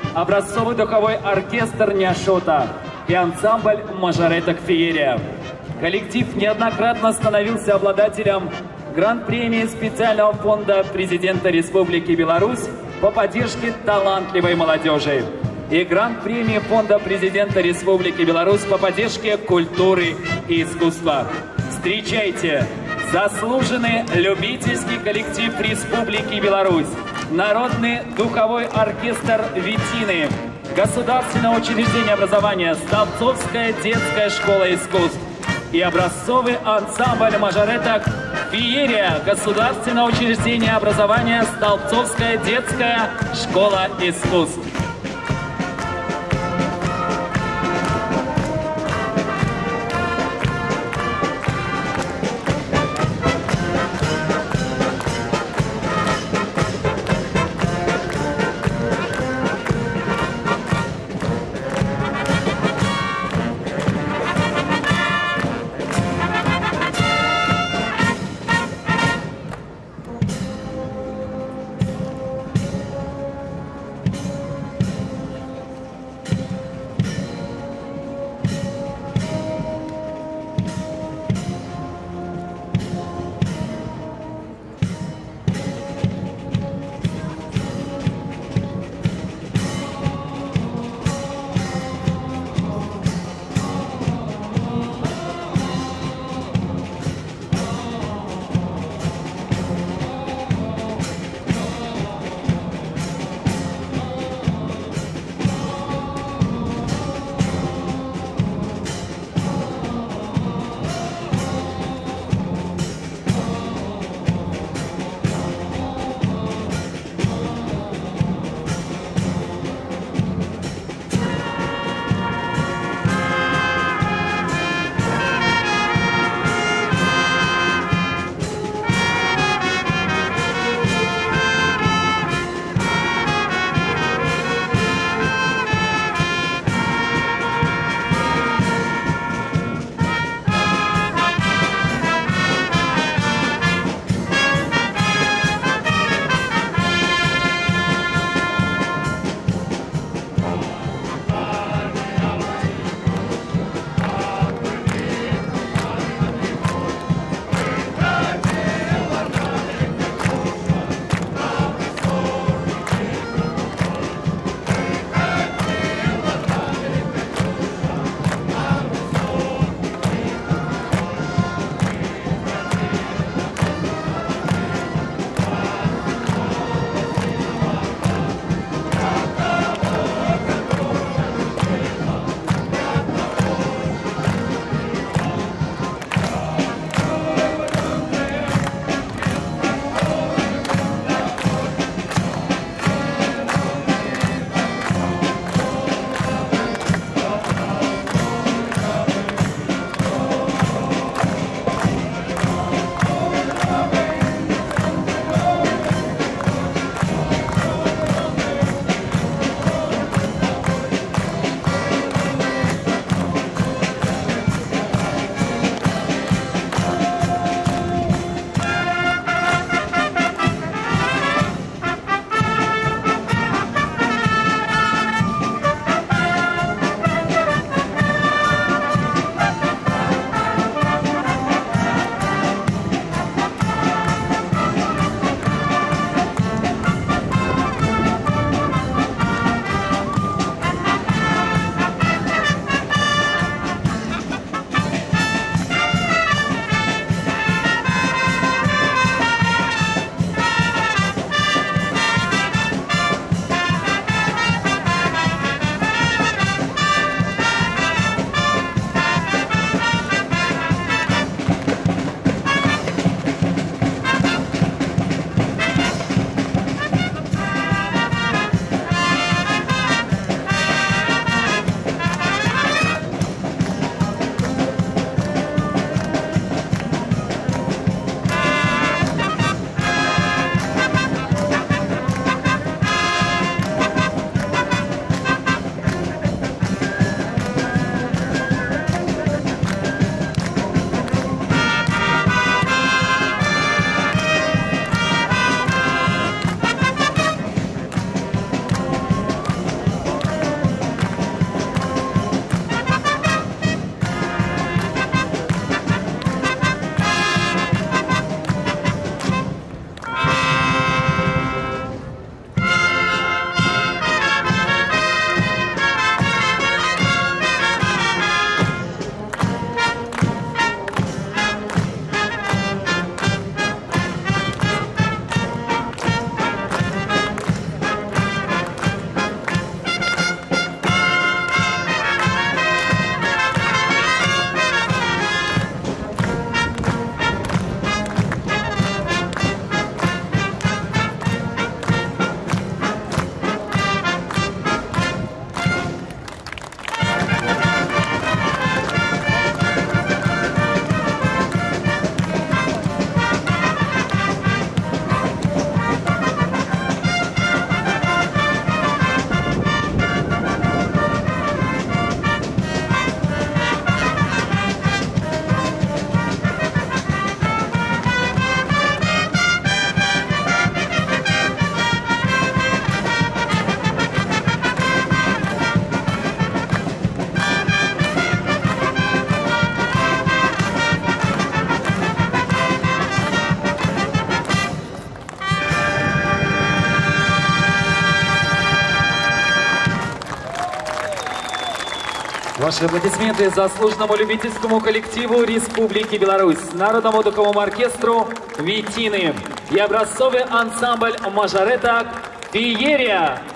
образцовый духовой оркестр «Няшота» и ансамбль мажореток «Феерия». Коллектив неоднократно становился обладателем Гран-премии специального фонда президента Республики Беларусь по поддержке талантливой молодежи и Гран-премии фонда президента Республики Беларусь по поддержке культуры и искусства. Встречайте! Заслуженный любительский коллектив Республики Беларусь, Народный духовой оркестр «Витины», Государственное учреждение образования Столбцовская детская школа искусств и образцовый ансамбль мажореток «Феерия», Государственное учреждение образования Столбцовская детская школа искусств. Ваши аплодисменты заслуженному любительскому коллективу Республики Беларусь, Народному духовому оркестру «Витины» и образцовый ансамбль мажореток «Феерия».